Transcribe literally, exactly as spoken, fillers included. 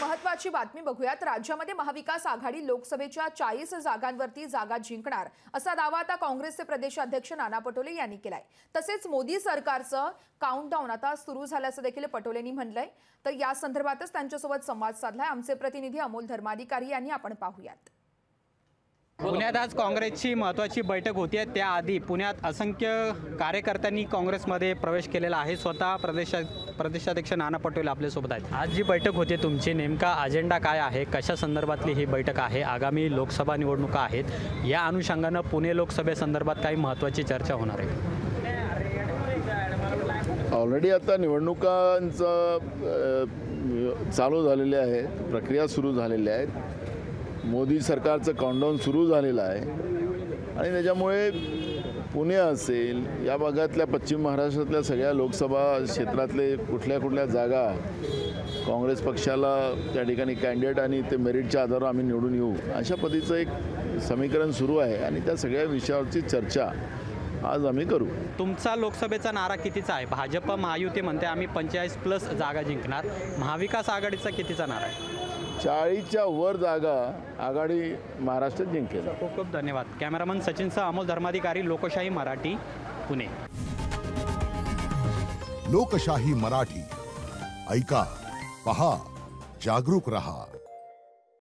महत्त्वाची बातमी बघूयात। राज्यामध्ये महाविकास आघाडी लोकसभेच्या चाळीस जागांवरती जागा जिंकणार असा दावा आता काँग्रेसचे प्रदेशाध्यक्ष नाना पटोले यांनी केलाय। तसेच मोदी सरकारचं काउंटडाऊन आता सुरू झाल्याचं देखील पटोलेंनी म्हटलंय। तर या संदर्भातच त्यांच्यासोबत संवाद साधलाय आमचे प्रतिनिधी अमोल धर्माधिकारी यांनी। आपण पाहूयात। पुण्यात आज काँग्रेसची महत्त्वाची बैठक होती आहे। त्याआधी पुण्यात असंख्य कार्यकर्त्यांनी काँग्रेसमध्ये प्रवेश केलेला आहे। स्वतः प्रदेश प्रदेशाध्यक्ष नाना पटोले आपल्यासोबत आहेत। आज जी बैठक होती तुमची नेमका अजेंडा काय आहे, कशा संदर्भातली ही बैठक आहे? आगामी लोकसभा निवडणुका आहेत, या अनुषंगाने पुणे लोकसभेसंदर्भात काही महत्त्वाची चर्चा होणार आहे? ऑलरेडी आता निवडणुकांचं चालू झालेले आहे, प्रक्रिया सुरू झालेल्या आहेत। मोदी सरकारचं काउंटडाऊन सुरू झालेलं आहे आणि त्याच्यामुळे पुणे असेल, या भागातल्या पश्चिम महाराष्ट्रातल्या सगळ्या लोकसभा क्षेत्रातले कुठल्या कुठल्या जागा काँग्रेस पक्षाला त्या ठिकाणी कॅन्डिडेट आणि ते मेरिटच्या आधारावर आम्ही निवडून येऊ, अशा पद्धतीचं एक समीकरण सुरू आहे आणि त्या सगळ्या विषयावरची चर्चा आज आम्ही करू। तुमचा लोकसभेचा नारा कितीचा आहे? भाजप महायुती म्हणते आम्ही पंचेचाळीस प्लस जागा जिंकणार, महाविकास आघाडीचा कितीचा नारा आहे? चाळीसच्या वर जागा आघाडी महाराष्ट्रात जिंकेल। खूप खूप धन्यवाद। कॅमेरामन सचिनसह अमोल धर्माधिकारी, लोकशाही मराठी, पुणे। लोकशाही मराठी, ऐका, पहा, जागरूक रहा।